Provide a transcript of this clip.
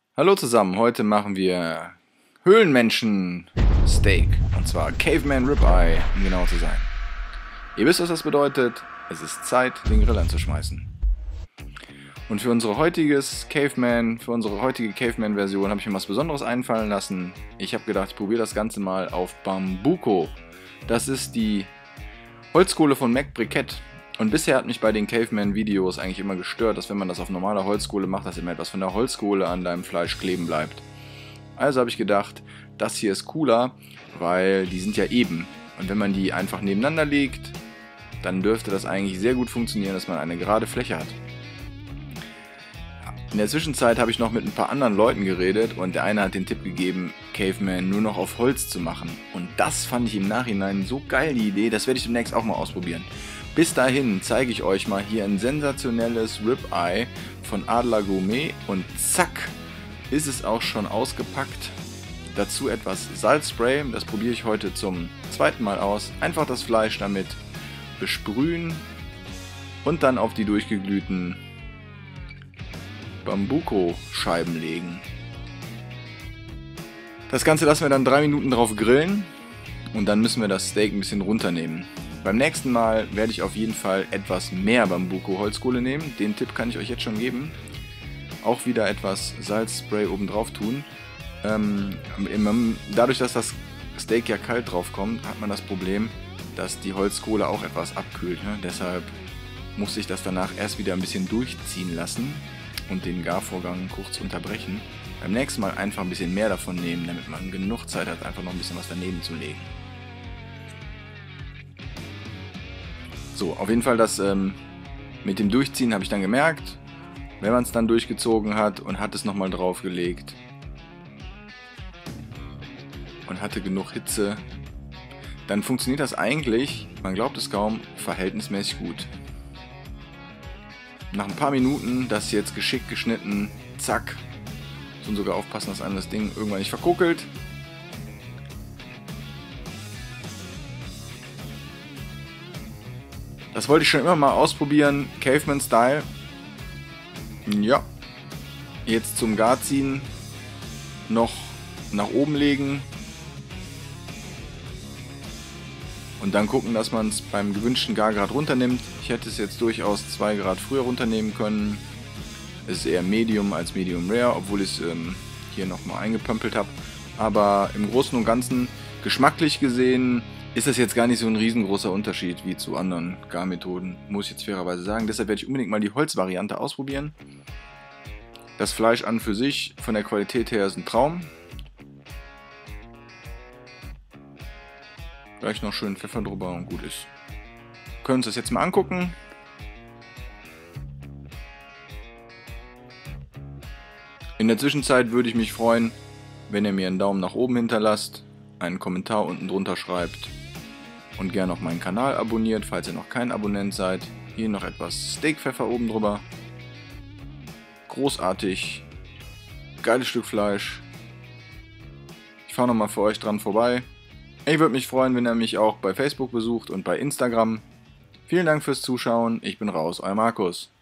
Hallo zusammen, heute machen wir Höhlenmenschen-Steak. Und zwar Caveman Ribeye, um genau zu sein. Ihr wisst, was das bedeutet. Es ist Zeit, den Grill anzuschmeißen. Und für unsere heutige Caveman-Version habe ich mir was Besonderes einfallen lassen. Ich habe gedacht, ich probiere das Ganze mal auf Bambuco. Das ist die Holzkohle von Mac Briquette. Und bisher hat mich bei den Caveman-Videos eigentlich immer gestört, dass wenn man das auf normaler Holzkohle macht, dass immer etwas von der Holzkohle an deinem Fleisch kleben bleibt. Also habe ich gedacht, das hier ist cooler, weil die sind ja eben. Und wenn man die einfach nebeneinander legt, dann dürfte das eigentlich sehr gut funktionieren, dass man eine gerade Fläche hat. In der Zwischenzeit habe ich noch mit ein paar anderen Leuten geredet und der eine hat den Tipp gegeben, Caveman nur noch auf Holz zu machen. Und das fand ich im Nachhinein so geil, die Idee, das werde ich demnächst auch mal ausprobieren. Bis dahin zeige ich euch mal hier ein sensationelles Ribeye von Adler Gourmet und zack, ist es auch schon ausgepackt. Dazu etwas Salzspray, das probiere ich heute zum zweiten Mal aus. Einfach das Fleisch damit besprühen und dann auf die durchgeglühten Bambuco-Scheiben legen. Das Ganze lassen wir dann 3 Minuten drauf grillen und dann müssen wir das Steak ein bisschen runternehmen. Beim nächsten Mal werde ich auf jeden Fall etwas mehr Bambuco-Holzkohle nehmen. Den Tipp kann ich euch jetzt schon geben. Auch wieder etwas Salzspray oben drauf tun. Dadurch, dass das Steak ja kalt drauf kommt, hat man das Problem, dass die Holzkohle auch etwas abkühlt. Ne? Deshalb musste ich das danach erst wieder ein bisschen durchziehen lassen und den Garvorgang kurz unterbrechen. Beim nächsten Mal einfach ein bisschen mehr davon nehmen, damit man genug Zeit hat, einfach noch ein bisschen was daneben zu legen. So, auf jeden Fall das mit dem Durchziehen habe ich dann gemerkt, wenn man es dann durchgezogen hat und hat es nochmal draufgelegt und hatte genug Hitze, dann funktioniert das eigentlich, man glaubt es kaum, verhältnismäßig gut. Nach ein paar Minuten, das jetzt geschickt geschnitten, zack, und sogar aufpassen, dass einem das Ding irgendwann nicht verkuckelt. Das wollte ich schon immer mal ausprobieren, Caveman-Style. Ja, jetzt zum Garziehen noch nach oben legen und dann gucken, dass man es beim gewünschten Gargrad runternimmt. Ich hätte es jetzt durchaus 2 Grad früher runternehmen können. Es ist eher Medium als Medium Rare, obwohl ich es hier nochmal eingepömpelt habe. Aber im Großen und Ganzen, geschmacklich gesehen, ist das jetzt gar nicht so ein riesengroßer Unterschied wie zu anderen Garmethoden, muss ich jetzt fairerweise sagen. Deshalb werde ich unbedingt mal die Holzvariante ausprobieren. Das Fleisch an für sich, von der Qualität her, ist ein Traum. Gleich noch schön Pfeffer drüber und gut ist. Wir können uns das jetzt mal angucken. In der Zwischenzeit würde ich mich freuen, wenn ihr mir einen Daumen nach oben hinterlasst, einen Kommentar unten drunter schreibt und gerne auch meinen Kanal abonniert, falls ihr noch kein Abonnent seid. Hier noch etwas Steakpfeffer oben drüber. Großartig. Geiles Stück Fleisch. Ich fahre nochmal für euch dran vorbei. Ich würde mich freuen, wenn ihr mich auch bei Facebook besucht und bei Instagram. Vielen Dank fürs Zuschauen. Ich bin raus, euer Markus.